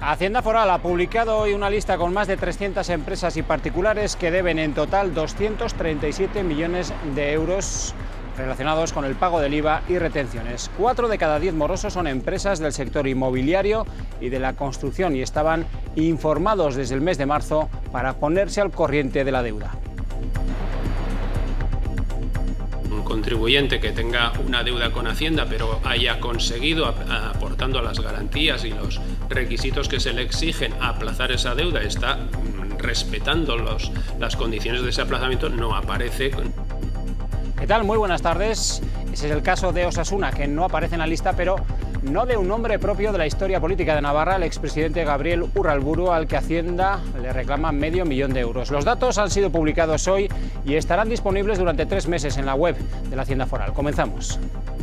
Hacienda Foral ha publicado hoy una lista con más de 300 empresas y particulares que deben en total 237 millones de euros relacionados con el pago del IVA y retenciones. 4 de cada 10 morosos son empresas del sector inmobiliario y de la construcción y estaban informados desde el mes de marzo para ponerse al corriente de la deuda. Un contribuyente que tenga una deuda con Hacienda pero haya conseguido, aportando a las garantías y los requisitos que se le exigen, aplazar esa deuda, está respetando las condiciones de ese aplazamiento, no aparece. ¿Qué tal? Muy buenas tardes. Ese es el caso de Osasuna, que no aparece en la lista, pero no de un nombre propio de la historia política de Navarra, el expresidente Gabriel Urralburu, al que Hacienda le reclama medio millón de euros. Los datos han sido publicados hoy y estarán disponibles durante 3 meses en la web de la Hacienda Foral. Comenzamos.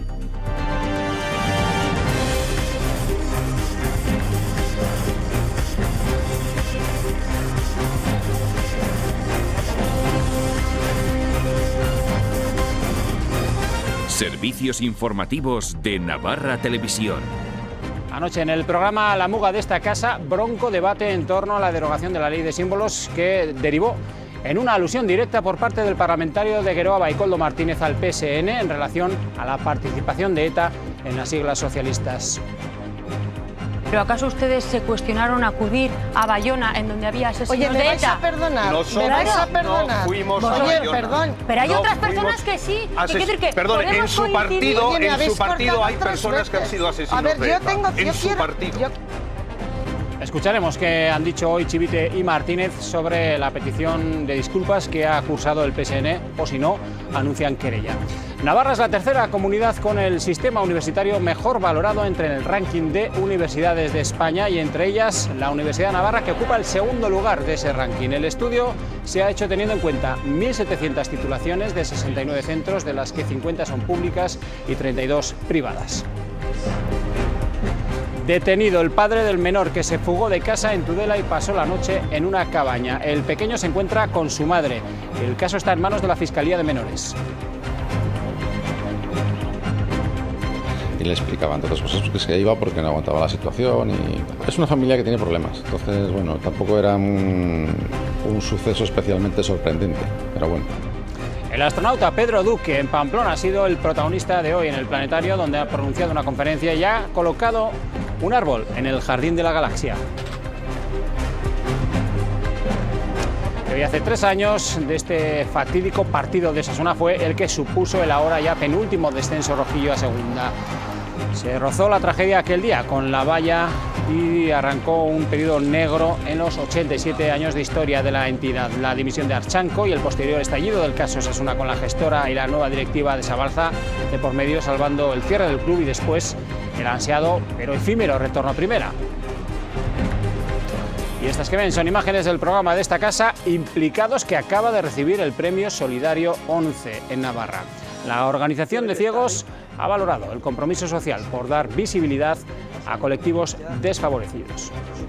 Servicios informativos de Navarra Televisión. Anoche en el programa La Muga de esta casa, bronco debate en torno a la derogación de la ley de símbolos que derivó en una alusión directa por parte del parlamentario de Geroa, Baikoldo Martínez, al PSN en relación a la participación de ETA en las siglas socialistas. ¿Pero acaso ustedes se cuestionaron acudir a Bayona, en donde había asesinos de ETA? Oye, ¿me vais a perdonar? Nosotros no fuimos a Oye, Bayona. perdón. Pero hay No otras fuimos personas que sí. Perdón, en su partido, Oye, me en habéis su partido cortado hay 3 personas que han veces. sido asesinos A ver, de yo ETA. tengo... En su partido. Escucharemos qué han dicho hoy Chivite y Martínez sobre la petición de disculpas que ha cursado el PSN, o si no, anuncian querella. Navarra es la tercera comunidad con el sistema universitario mejor valorado entre el ranking de universidades de España y entre ellas la Universidad de Navarra, que ocupa el segundo lugar de ese ranking. El estudio se ha hecho teniendo en cuenta 1.700 titulaciones de 69 centros, de las que 50 son públicas y 32 privadas. Detenido el padre del menor que se fugó de casa en Tudela y pasó la noche en una cabaña. El pequeño se encuentra con su madre. El caso está en manos de la Fiscalía de Menores. Y le explicaban todas las cosas que se iba porque no aguantaba la situación. Y es una familia que tiene problemas. Entonces, bueno, tampoco era un suceso especialmente sorprendente, pero bueno. El astronauta Pedro Duque en Pamplona ha sido el protagonista de hoy en el planetario, donde ha pronunciado una conferencia y ha colocado un árbol en el Jardín de la Galaxia. Hoy hace 3 años de este fatídico partido de Osasuna fue el que supuso el ahora ya penúltimo descenso rojillo a segunda. Se rozó la tragedia aquel día con la valla y arrancó un periodo negro en los 87 años de historia de la entidad. La dimisión de Archanco y el posterior estallido del caso Osasuna con la gestora y la nueva directiva de Sabalza de por medio, salvando el cierre del club y después el ansiado pero efímero retorno a primera. Y estas que ven son imágenes del programa de esta casa, Implicados, que acaba de recibir el premio Solidario 11 en Navarra. La organización de ciegos ha valorado el compromiso social por dar visibilidad a colectivos desfavorecidos.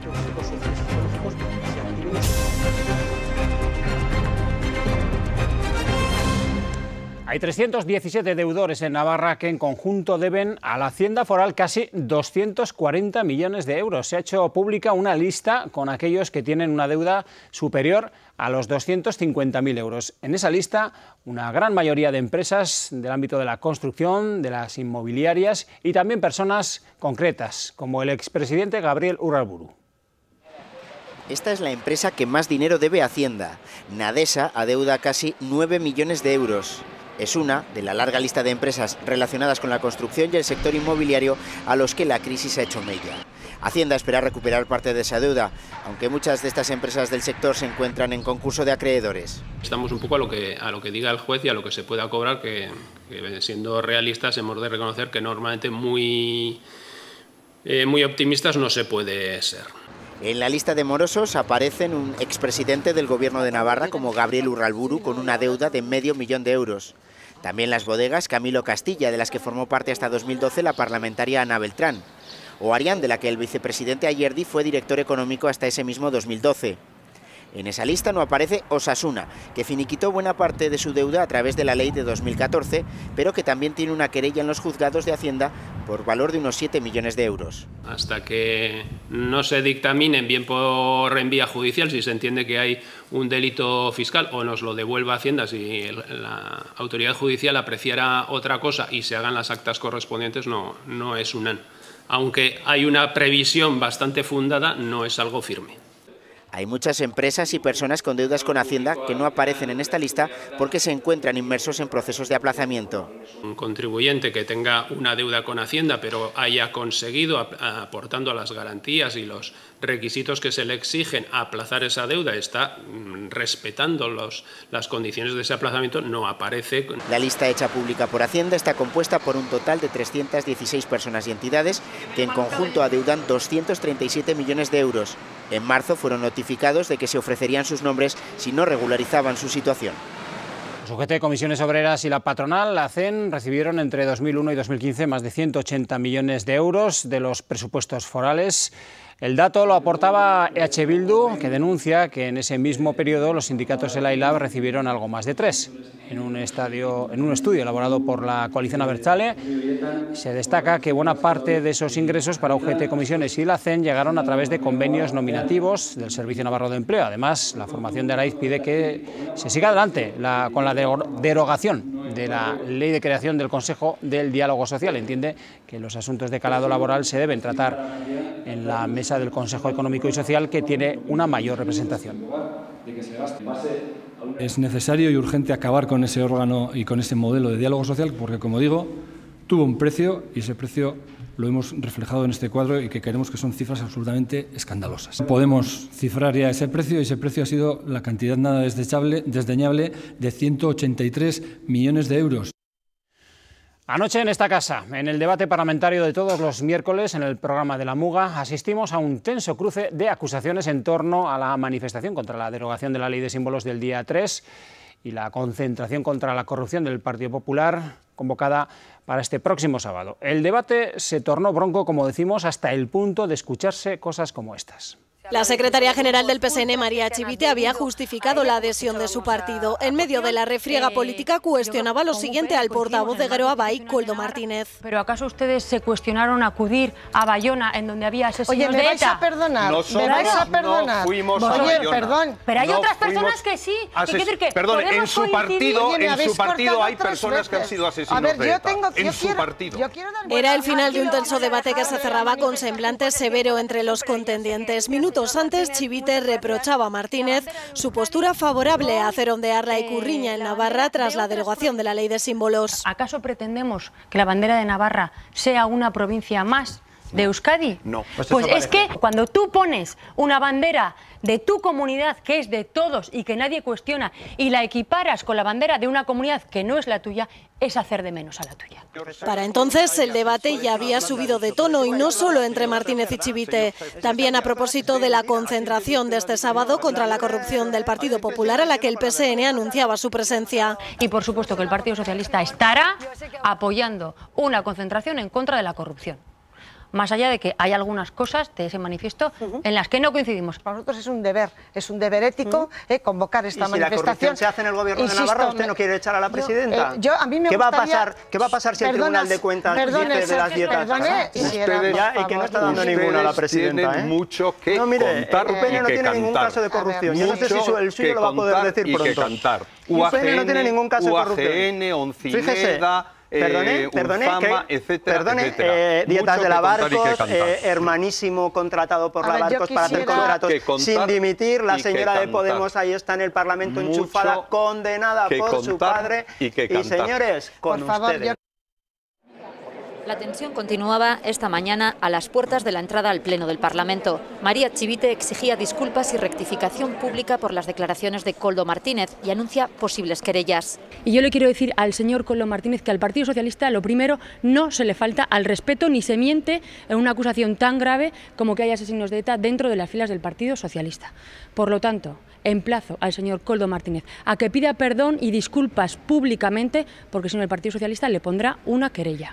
Hay 317 deudores en Navarra que en conjunto deben a la Hacienda Foral casi 240 millones de euros. Se ha hecho pública una lista con aquellos que tienen una deuda superior a los 250.000 euros. En esa lista, una gran mayoría de empresas del ámbito de la construcción, de las inmobiliarias y también personas concretas, como el expresidente Gabriel Urralburu. Esta es la empresa que más dinero debe a Hacienda. Nadesa adeuda casi 9 millones de euros. Es una de la larga lista de empresas relacionadas con la construcción y el sector inmobiliario a los que la crisis ha hecho mella. Hacienda espera recuperar parte de esa deuda, aunque muchas de estas empresas del sector se encuentran en concurso de acreedores. Estamos un poco a lo que diga el juez y a lo que se pueda cobrar, que siendo realistas hemos de reconocer que normalmente muy optimistas no se puede ser. En la lista de morosos aparecen un expresidente del Gobierno de Navarra como Gabriel Urralburu con una deuda de medio millón de euros. También las bodegas Camilo Castilla, de las que formó parte hasta 2012 la parlamentaria Ana Beltrán, o Arián, de la que el vicepresidente Ayerdi fue director económico hasta ese mismo 2012. En esa lista no aparece Osasuna, que finiquitó buena parte de su deuda a través de la ley de 2014, pero que también tiene una querella en los juzgados de Hacienda por valor de unos 7 millones de euros. Hasta que no se dictaminen, bien por en vía judicial, si se entiende que hay un delito fiscal, o nos lo devuelva Hacienda si la autoridad judicial apreciara otra cosa y se hagan las actas correspondientes, no es un aunque hay una previsión bastante fundada, no es algo firme. Hay muchas empresas y personas con deudas con Hacienda que no aparecen en esta lista porque se encuentran inmersos en procesos de aplazamiento. Un contribuyente que tenga una deuda con Hacienda pero haya conseguido, aportando a las garantías y los requisitos que se le exigen, aplazar esa deuda, está respetando las condiciones de ese aplazamiento, no aparece. La lista hecha pública por Hacienda está compuesta por un total de 316 personas y entidades que en conjunto adeudan 237 millones de euros. En marzo fueron notificados de que se ofrecerían sus nombres si no regularizaban su situación. Los UGT, Comisiones Obreras y la patronal, la CEN, recibieron entre 2001 y 2015 más de 180 millones de euros de los presupuestos forales. El dato lo aportaba EH Bildu, que denuncia que en ese mismo periodo los sindicatos ELA y LAB recibieron algo más de 3. En un estudio elaborado por la coalición Abertzale, se destaca que buena parte de esos ingresos para UGT, Comisiones y la CEN llegaron a través de convenios nominativos del Servicio Navarro de Empleo. Además, la formación de Araiz pide que se siga adelante con la derogación de la Ley de Creación del Consejo del Diálogo Social. Entiende que los asuntos de calado laboral se deben tratar en la mesa del Consejo Económico y Social, que tiene una mayor representación. Es necesario y urgente acabar con ese órgano y con ese modelo de diálogo social porque, como digo, tuvo un precio y ese precio lo hemos reflejado en este cuadro y que creemos que son cifras absolutamente escandalosas. Podemos cifrar ya ese precio y ese precio ha sido la cantidad nada desdeñable de 183 millones de euros. Anoche en esta casa, en el debate parlamentario de todos los miércoles en el programa de la Muga, asistimos a un tenso cruce de acusaciones en torno a la manifestación contra la derogación de la Ley de Símbolos del día 3 y la concentración contra la corrupción del Partido Popular convocada para este próximo sábado. El debate se tornó bronco, como decimos, hasta el punto de escucharse cosas como estas. La secretaria general del PSN, María Chivite, había justificado la adhesión de su partido. En medio de la refriega política cuestionaba lo siguiente al portavoz de Geroa Bai, Koldo Martínez. ¿Pero acaso ustedes se cuestionaron acudir a Bayona, en donde había asesinos de ETA? Oye, ¿me vais a perdonar? ¿Me vais a perdonar? No fuimos a Bayona. Perdón. Pero hay otras personas que sí. Perdón, en su partido hay personas que han sido asesinos de ETA. En su partido. Era el final de un tenso debate que se cerraba con semblante severo entre los contendientes. Minutos antes, Chivite reprochaba a Martínez su postura favorable a hacer ondear la Icurriña en Navarra tras la derogación de la Ley de Símbolos. ¿Acaso pretendemos que la bandera de Navarra sea una provincia más de Euskadi? No. Pues es que cuando tú pones una bandera de tu comunidad, que es de todos y que nadie cuestiona, y la equiparas con la bandera de una comunidad que no es la tuya, es hacer de menos a la tuya. Para entonces el debate ya había subido de tono, y no solo entre Martínez y Chivite. También a propósito de la concentración de este sábado contra la corrupción del Partido Popular, a la que el PSN anunciaba su presencia. Y por supuesto que el Partido Socialista estará apoyando una concentración en contra de la corrupción. Más allá de que hay algunas cosas de ese manifiesto en las que no coincidimos. Para nosotros es un deber ético convocar esta manifestación. ¿Y si la corrupción se hace en el gobierno de Navarra, usted no quiere echar a la presidenta? ¿Qué va a pasar si el Tribunal de Cuentas dice de las dietas? Y que no está dando ninguna a la presidenta. Tienen mucho que contar UPN no tiene ningún caso de corrupción. Yo no sé si el suyo lo va a poder decir pronto. UPN no tiene ningún caso de corrupción. UAGN, Oncineda... Perdone, Dietas de la Barcos, hermanísimo contratado por la Barcos para hacer contratos sin dimitir, la señora de Podemos ahí está en el Parlamento enchufada, condenada por su padre, y señores, con ustedes. La tensión continuaba esta mañana a las puertas de la entrada al Pleno del Parlamento. María Chivite exigía disculpas y rectificación pública por las declaraciones de Koldo Martínez y anuncia posibles querellas. Y yo le quiero decir al señor Koldo Martínez que al Partido Socialista, lo primero, no se le falta al respeto ni se miente en una acusación tan grave como que haya asesinos de ETA dentro de las filas del Partido Socialista. Por lo tanto, emplazo al señor Koldo Martínez a que pida perdón y disculpas públicamente, porque si no el Partido Socialista le pondrá una querella.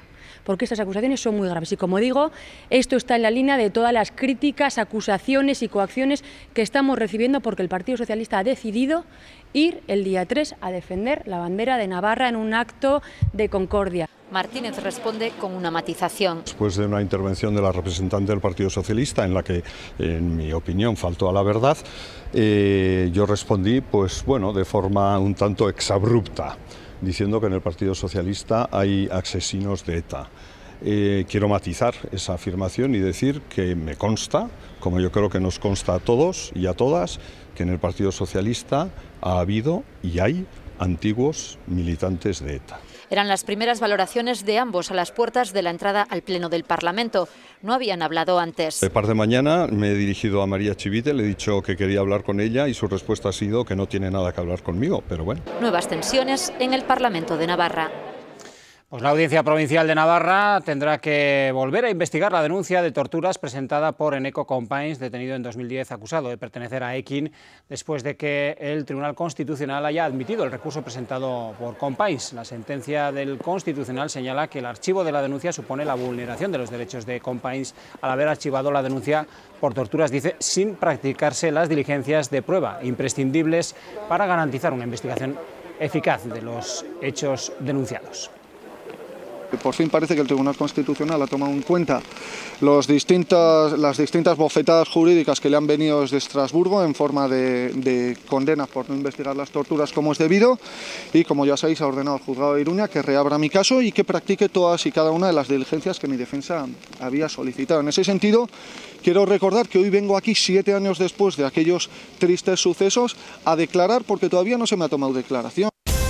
porque estas acusaciones son muy graves. Y como digo, esto está en la línea de todas las críticas, acusaciones y coacciones que estamos recibiendo porque el Partido Socialista ha decidido ir el día 3 a defender la bandera de Navarra en un acto de concordia. Martínez responde con una matización. Después de una intervención de la representante del Partido Socialista en la que, en mi opinión, faltó a la verdad, yo respondí, pues bueno, de forma un tanto exabrupta, diciendo que en el Partido Socialista hay asesinos de ETA. Quiero matizar esa afirmación y decir que me consta, como yo creo que nos consta a todos y a todas, que en el Partido Socialista ha habido y hay antiguos militantes de ETA. Eran las primeras valoraciones de ambos a las puertas de la entrada al Pleno del Parlamento. No habían hablado antes. De par de mañana me he dirigido a María Chivite, le he dicho que quería hablar con ella y su respuesta ha sido que no tiene nada que hablar conmigo, pero bueno. Nuevas tensiones en el Parlamento de Navarra. Pues la Audiencia Provincial de Navarra tendrá que volver a investigar la denuncia de torturas presentada por Eneco Companys, detenido en 2010, acusado de pertenecer a Ekin, después de que el Tribunal Constitucional haya admitido el recurso presentado por Companys. La sentencia del Constitucional señala que el archivo de la denuncia supone la vulneración de los derechos de Companys al haber archivado la denuncia por torturas, dice, sin practicarse las diligencias de prueba imprescindibles para garantizar una investigación eficaz de los hechos denunciados. Por fin parece que el Tribunal Constitucional ha tomado en cuenta las distintas bofetadas jurídicas que le han venido desde Estrasburgo en forma de condenas por no investigar las torturas como es debido y, como ya sabéis, ha ordenado al juzgado de Iruña que reabra mi caso y que practique todas y cada una de las diligencias que mi defensa había solicitado. En ese sentido, quiero recordar que hoy vengo aquí 7 años después de aquellos tristes sucesos a declarar porque todavía no se me ha tomado declaración.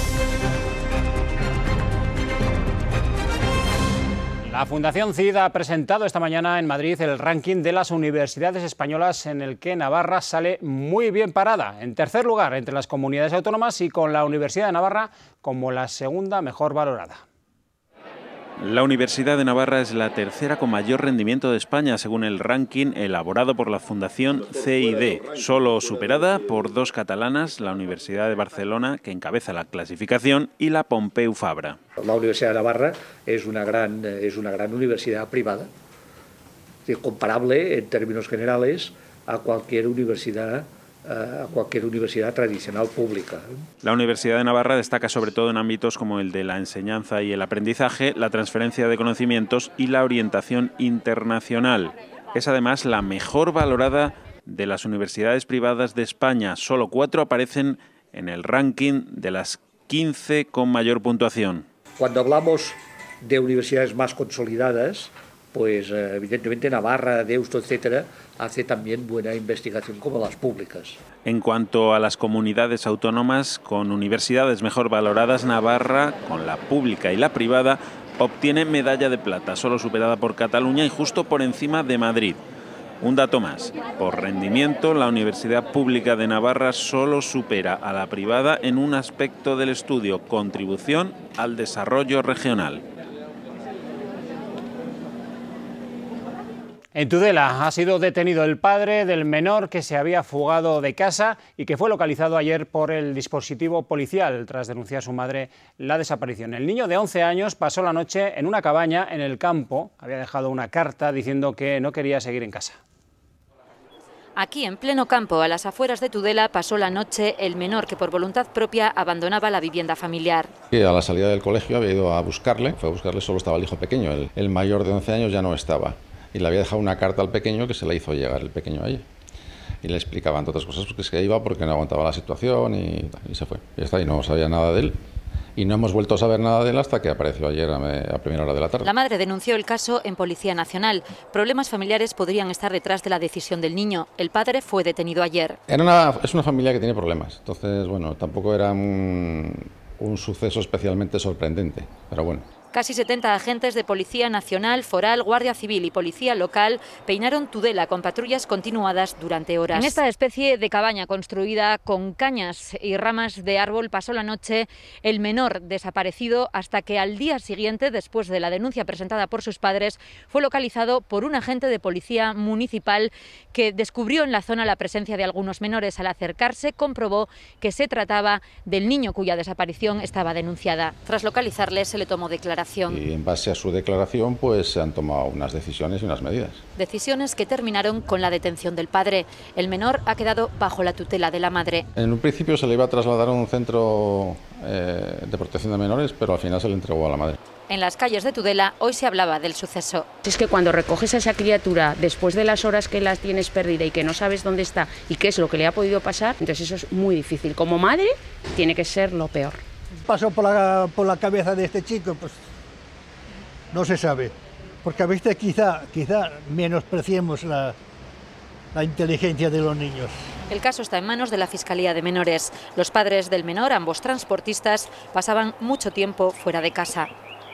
La Fundación CID ha presentado esta mañana en Madrid el ranking de las universidades españolas en el que Navarra sale muy bien parada, en tercer lugar entre las comunidades autónomas y con la Universidad de Navarra como la segunda mejor valorada. La Universidad de Navarra es la tercera con mayor rendimiento de España, según el ranking elaborado por la Fundación CID, solo superada por 2 catalanas, la Universidad de Barcelona, que encabeza la clasificación, y la Pompeu Fabra. La Universidad de Navarra es una gran universidad privada, comparable en términos generales a cualquier universidad tradicional pública. La Universidad de Navarra destaca sobre todo en ámbitos como el de la enseñanza y el aprendizaje, la transferencia de conocimientos y la orientación internacional. Es además la mejor valorada de las universidades privadas de España. Solo 4 aparecen en el ranking de las 15 con mayor puntuación. Cuando hablamos de universidades más consolidadas, pues evidentemente Navarra, Deusto, etcétera, hace también buena investigación como las públicas. En cuanto a las comunidades autónomas con universidades mejor valoradas, Navarra, con la pública y la privada, obtiene medalla de plata, solo superada por Cataluña y justo por encima de Madrid. Un dato más, por rendimiento, la Universidad Pública de Navarra solo supera a la privada en un aspecto del estudio, contribución al desarrollo regional. En Tudela ha sido detenido el padre del menor que se había fugado de casa y que fue localizado ayer por el dispositivo policial tras denunciar a su madre la desaparición. El niño de 11 años pasó la noche en una cabaña en el campo, había dejado una carta diciendo que no quería seguir en casa. Aquí, en pleno campo, a las afueras de Tudela, pasó la noche el menor que por voluntad propia abandonaba la vivienda familiar. A la salida del colegio había ido a buscarle, solo estaba el hijo pequeño, el mayor de 11 años ya no estaba. Y le había dejado una carta al pequeño que se la hizo llegar el pequeño a ella. Y le explicaba, entre otras cosas, que se iba porque no aguantaba la situación y se fue. Y ya está, y no sabía nada de él. Y no hemos vuelto a saber nada de él hasta que apareció ayer a primera hora de la tarde. La madre denunció el caso en Policía Nacional. Problemas familiares podrían estar detrás de la decisión del niño. El padre fue detenido ayer. Es una familia que tiene problemas. Entonces, bueno, tampoco era un suceso especialmente sorprendente, pero bueno. Casi 70 agentes de Policía Nacional, Foral, Guardia Civil y Policía Local peinaron Tudela con patrullas continuadas durante horas. En esta especie de cabaña construida con cañas y ramas de árbol pasó la noche el menor desaparecido hasta que al día siguiente, después de la denuncia presentada por sus padres, fue localizado por un agente de Policía Municipal que descubrió en la zona la presencia de algunos menores. Al acercarse, comprobó que se trataba del niño cuya desaparición estaba denunciada. Tras localizarle, se le tomó declaración. declaración. Y en base a su declaración pues se han tomado unas decisiones y unas medidas. Decisiones que terminaron con la detención del padre. El menor ha quedado bajo la tutela de la madre. En un principio se le iba a trasladar a un centro de protección de menores, pero al final se le entregó a la madre. En las calles de Tudela hoy se hablaba del suceso. Es que cuando recoges a esa criatura después de las horas que la tienes perdida y que no sabes dónde está y qué es lo que le ha podido pasar, entonces eso es muy difícil. Como madre tiene que ser lo peor. Pasó por la cabeza de este chico, pues no se sabe. Porque a veces quizá menospreciemos la inteligencia de los niños. El caso está en manos de la Fiscalía de Menores. Los padres del menor, ambos transportistas, pasaban mucho tiempo fuera de casa.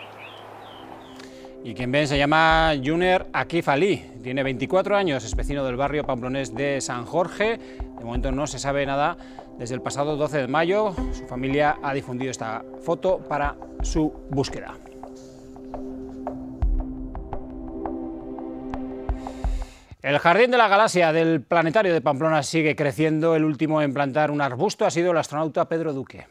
Y quien ven se llama Juner Akif Ali, tiene 24 años, es vecino del barrio pamplonés de San Jorge. De momento no se sabe nada desde el pasado 12 de mayo. Su familia ha difundido esta foto para su búsqueda. El Jardín de la Galaxia del Planetario de Pamplona sigue creciendo. El último en plantar un arbusto ha sido el astronauta Pedro Duque.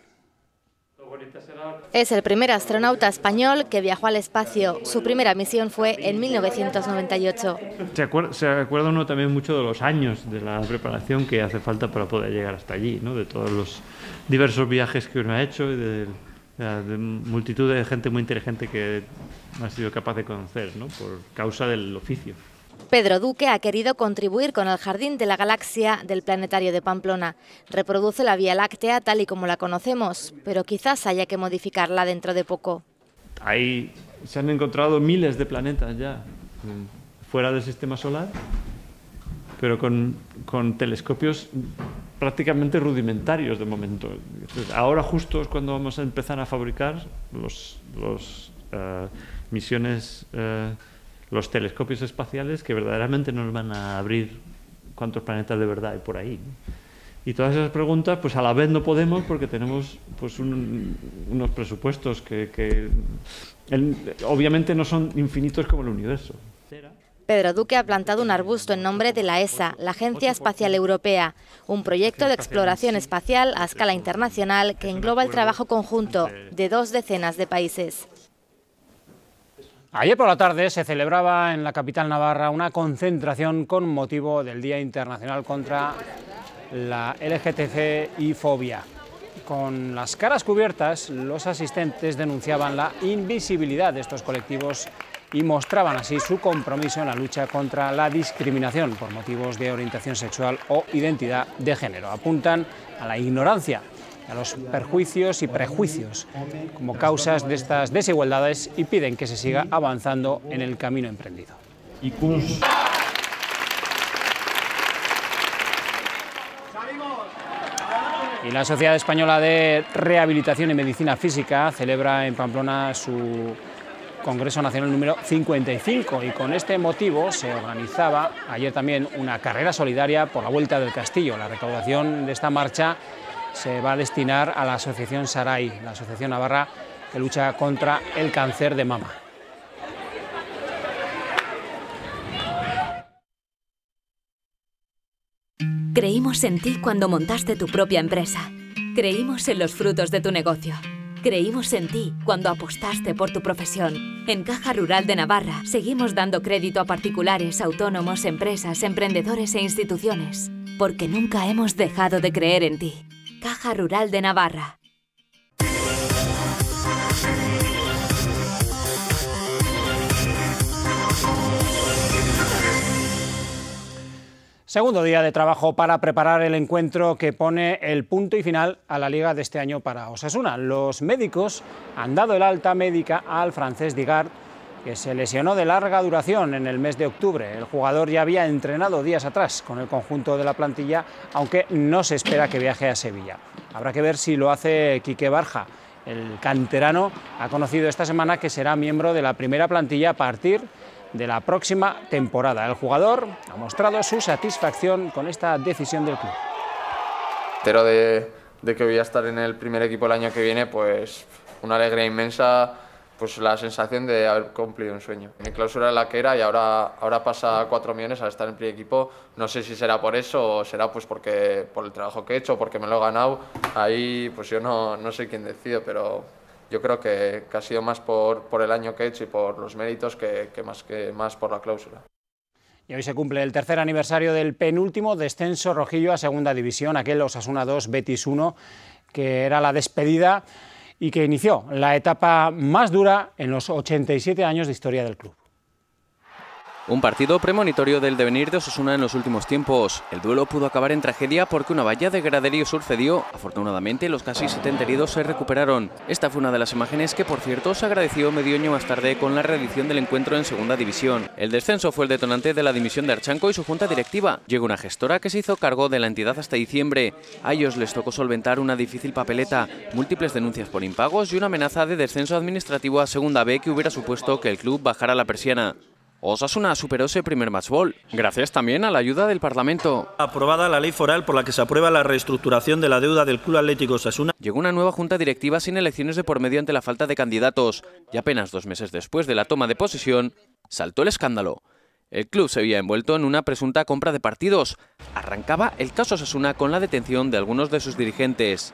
Es el primer astronauta español que viajó al espacio. Su primera misión fue en 1998. Se acuerda uno también mucho de los años de la preparación que hace falta para poder llegar hasta allí, ¿no? De todos los diversos viajes que uno ha hecho y de multitud de gente muy inteligente que ha sido capaz de conocer, ¿no? Por causa del oficio. Pedro Duque ha querido contribuir con el Jardín de la Galaxia del Planetario de Pamplona. Reproduce la Vía Láctea tal y como la conocemos, pero quizás haya que modificarla dentro de poco. Ahí se han encontrado miles de planetas ya fuera del sistema solar, pero con telescopios prácticamente rudimentarios de momento. Entonces, ahora justo es cuando vamos a empezar a fabricar los telescopios espaciales que verdaderamente nos van a abrir cuántos planetas de verdad hay por ahí, ¿no? Y todas esas preguntas, pues a la vez no podemos porque tenemos pues unos presupuestos que obviamente no son infinitos como el universo. Pedro Duque ha plantado un arbusto en nombre de la ESA, la Agencia Espacial Europea, un proyecto de exploración espacial a escala internacional que engloba el trabajo conjunto de 2 decenas de países. Ayer por la tarde se celebraba en la capital navarra una concentración con motivo del Día Internacional contra la LGTBI-fobia. Con las caras cubiertas, los asistentes denunciaban la invisibilidad de estos colectivos y mostraban así su compromiso en la lucha contra la discriminación por motivos de orientación sexual o identidad de género. Apuntan a la ignorancia, a los perjuicios y prejuicios como causas de estas desigualdades y piden que se siga avanzando en el camino emprendido. Y la Sociedad Española de Rehabilitación y Medicina Física celebra en Pamplona su Congreso Nacional número 55 y con este motivo se organizaba ayer también una carrera solidaria por la Vuelta del Castillo. La recaudación de esta marcha se va a destinar a la asociación Sarai, la asociación navarra que lucha contra el cáncer de mama. Creímos en ti cuando montaste tu propia empresa. Creímos en los frutos de tu negocio. Creímos en ti cuando apostaste por tu profesión. En Caja Rural de Navarra seguimos dando crédito a particulares, autónomos, empresas, emprendedores e instituciones, porque nunca hemos dejado de creer en ti. Caja Rural de Navarra. Segundo día de trabajo para preparar el encuentro que pone el punto y final a la Liga de este año para Osasuna. Los médicos han dado el alta médica al francés Digard, que se lesionó de larga duración en el mes de octubre. El jugador ya había entrenado días atrás con el conjunto de la plantilla, aunque no se espera que viaje a Sevilla. Habrá que ver si lo hace Quique Barja. El canterano ha conocido esta semana que será miembro de la primera plantilla a partir de la próxima temporada. El jugador ha mostrado su satisfacción con esta decisión del club. Entero de que voy a estar en el primer equipo el año que viene, pues una alegría inmensa, pues la sensación de haber cumplido un sueño. Mi clausura era la que era y ahora pasa 4 millones al estar en el primer equipo. No sé si será por eso o será pues por el trabajo que he hecho, porque me lo he ganado. Ahí pues yo no soy quien decido, pero yo creo que ha sido más por el año que he hecho y por los méritos que más por la cláusula. Y hoy se cumple el tercer aniversario del penúltimo descenso rojillo a Segunda División, aquel Osasuna 2, Betis 1, que era la despedida y que inició la etapa más dura en los 87 años de historia del club. Un partido premonitorio del devenir de Osasuna en los últimos tiempos. El duelo pudo acabar en tragedia porque una valla de graderío sucedió. Afortunadamente, los casi 70 heridos se recuperaron. Esta fue una de las imágenes que, por cierto, se agradeció medio año más tarde con la reedición del encuentro en Segunda División. El descenso fue el detonante de la dimisión de Archanco y su junta directiva. Llegó una gestora que se hizo cargo de la entidad hasta diciembre. A ellos les tocó solventar una difícil papeleta, múltiples denuncias por impagos y una amenaza de descenso administrativo a Segunda B que hubiera supuesto que el club bajara la persiana. Osasuna superó ese primer match ball, gracias también a la ayuda del Parlamento. Aprobada la ley foral por la que se aprueba la reestructuración de la deuda del Club Atlético Osasuna. Llegó una nueva junta directiva sin elecciones de por medio ante la falta de candidatos. Y apenas 2 meses después de la toma de posesión, saltó el escándalo. El club se había envuelto en una presunta compra de partidos. Arrancaba el caso Osasuna con la detención de algunos de sus dirigentes.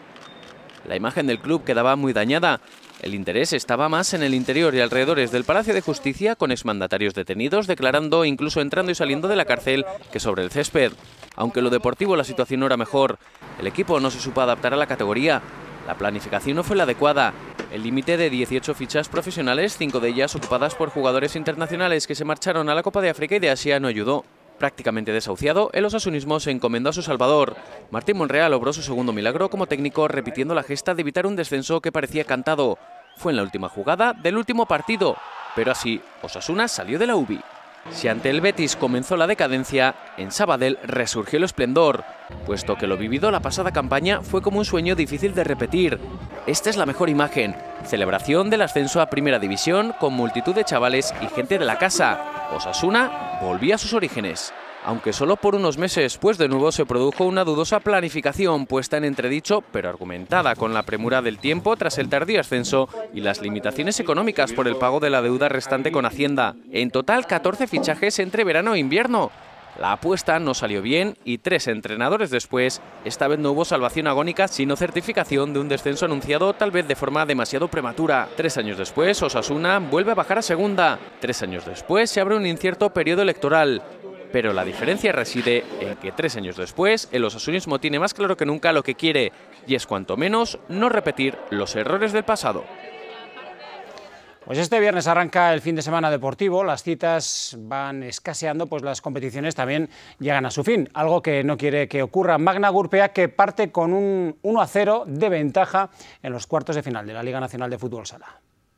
La imagen del club quedaba muy dañada. El interés estaba más en el interior y alrededores del Palacio de Justicia, con exmandatarios detenidos, declarando, incluso entrando y saliendo de la cárcel, que sobre el césped. Aunque en lo deportivo la situación no era mejor, el equipo no se supo adaptar a la categoría. La planificación no fue la adecuada. El límite de 18 fichas profesionales, 5 de ellas ocupadas por jugadores internacionales que se marcharon a la Copa de África y de Asia, no ayudó. Prácticamente desahuciado, el osasunismo se encomendó a su salvador. Martín Monreal logró su segundo milagro como técnico, repitiendo la gesta de evitar un descenso que parecía cantado. Fue en la última jugada del último partido, pero así Osasuna salió de la UBI. Si ante el Betis comenzó la decadencia, en Sabadell resurgió el esplendor, puesto que lo vivido la pasada campaña fue como un sueño difícil de repetir. Esta es la mejor imagen, celebración del ascenso a Primera División con multitud de chavales y gente de la casa. Osasuna volvía a sus orígenes, aunque solo por unos meses, pues de nuevo se produjo una dudosa planificación puesta en entredicho, pero argumentada con la premura del tiempo tras el tardío ascenso y las limitaciones económicas por el pago de la deuda restante con Hacienda. En total, 14 fichajes entre verano e invierno. La apuesta no salió bien y 3 entrenadores después, esta vez no hubo salvación agónica sino certificación de un descenso anunciado tal vez de forma demasiado prematura. 3 años después, Osasuna vuelve a bajar a segunda. 3 años después se abre un incierto periodo electoral. Pero la diferencia reside en que 3 años después el osasunismo tiene más claro que nunca lo que quiere, y es cuanto menos no repetir los errores del pasado. Pues este viernes arranca el fin de semana deportivo, las citas van escaseando, pues las competiciones también llegan a su fin, algo que no quiere que ocurra. Magna Gurpea, que parte con un 1-0 de ventaja en los cuartos de final de la Liga Nacional de Fútbol Sala.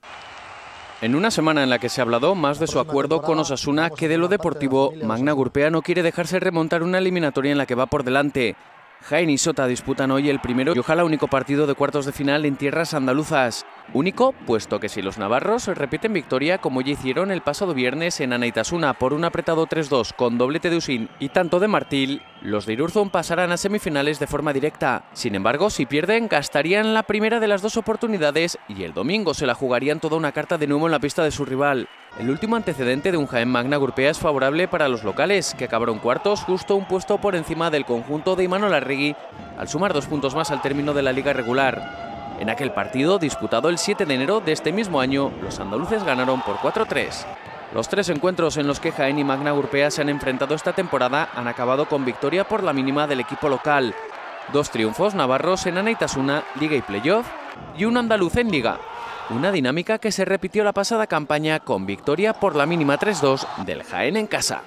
En una semana en la que se ha hablado más de su acuerdo con Osasuna que de lo deportivo, Magna Gurpea no quiere dejarse remontar una eliminatoria en la que va por delante. Jaén y Sota disputan hoy el primero y ojalá único partido de cuartos de final en tierras andaluzas. Único, puesto que si los navarros repiten victoria como ya hicieron el pasado viernes en Anaitasuna por un apretado 3-2 con doblete de Usín y tanto de Martil, los de Irurzun pasarán a semifinales de forma directa. Sin embargo, si pierden, gastarían la primera de las 2 oportunidades y el domingo se la jugarían toda una carta de nuevo en la pista de su rival. El último antecedente de un Jaén Magna Gurpea es favorable para los locales, que acabaron cuartos justo un puesto por encima del conjunto de Imanol Arregui, al sumar 2 puntos más al término de la liga regular. En aquel partido, disputado el 7 de enero de este mismo año, los andaluces ganaron por 4-3. Los 3 encuentros en los que Jaén y Magna Gurpea se han enfrentado esta temporada han acabado con victoria por la mínima del equipo local. 2 triunfos navarros en Anaitasuna, Liga y Playoff, y un andaluz en Liga. Una dinámica que se repitió la pasada campaña con victoria por la mínima 3-2 del Jaén en casa.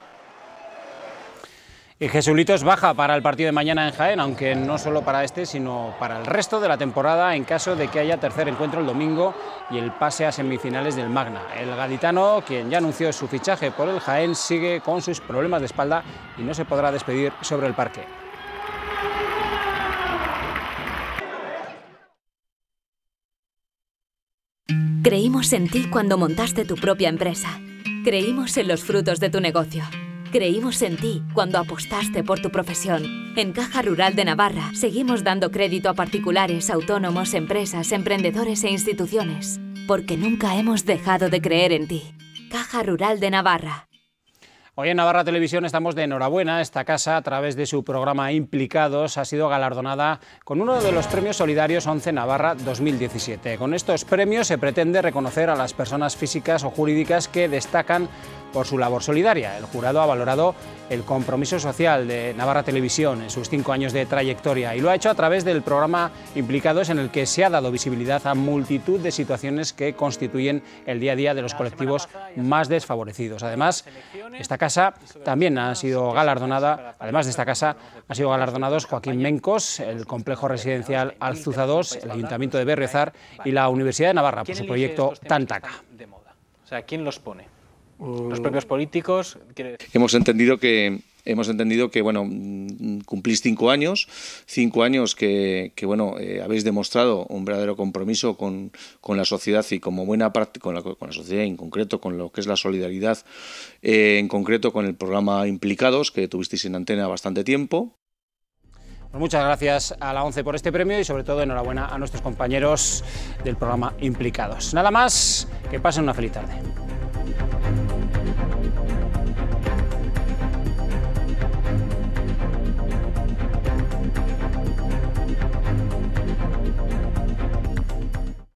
Y Jesulitos baja para el partido de mañana en Jaén, aunque no solo para este, sino para el resto de la temporada en caso de que haya tercer encuentro el domingo y el pase a semifinales del Magna. El gaditano, quien ya anunció su fichaje por el Jaén, sigue con sus problemas de espalda y no se podrá despedir sobre el parque. Creímos en ti cuando montaste tu propia empresa. Creímos en los frutos de tu negocio. Creímos en ti cuando apostaste por tu profesión. En Caja Rural de Navarra seguimos dando crédito a particulares, autónomos, empresas, emprendedores e instituciones, porque nunca hemos dejado de creer en ti. Caja Rural de Navarra. Hoy en Navarra Televisión estamos de enhorabuena. Esta casa, a través de su programa Implicados, ha sido galardonada con uno de los premios solidarios 11 Navarra 2017. Con estos premios se pretende reconocer a las personas físicas o jurídicas que destacan por su labor solidaria. El jurado ha valorado el compromiso social de Navarra Televisión en sus 5 años de trayectoria y lo ha hecho a través del programa Implicados, en el que se ha dado visibilidad a multitud de situaciones que constituyen el día a día de los colectivos más desfavorecidos. Además, esta casa también ha sido galardonada, además de esta casa, han sido galardonados Joaquín Mencos, el complejo residencial Alzuza II, el Ayuntamiento de Berriozar y la Universidad de Navarra por su proyecto Tantaka. O sea, ¿quién los pone? Los propios políticos. Hemos entendido que bueno, cumplís 5 años que bueno, habéis demostrado un verdadero compromiso con la sociedad y como buena parte con la sociedad, en concreto con lo que es la solidaridad, en concreto con el programa Implicados, que tuvisteis en antena bastante tiempo. Pues muchas gracias a la ONCE por este premio y sobre todo enhorabuena a nuestros compañeros del programa Implicados. Nada más, que pasen una feliz tarde.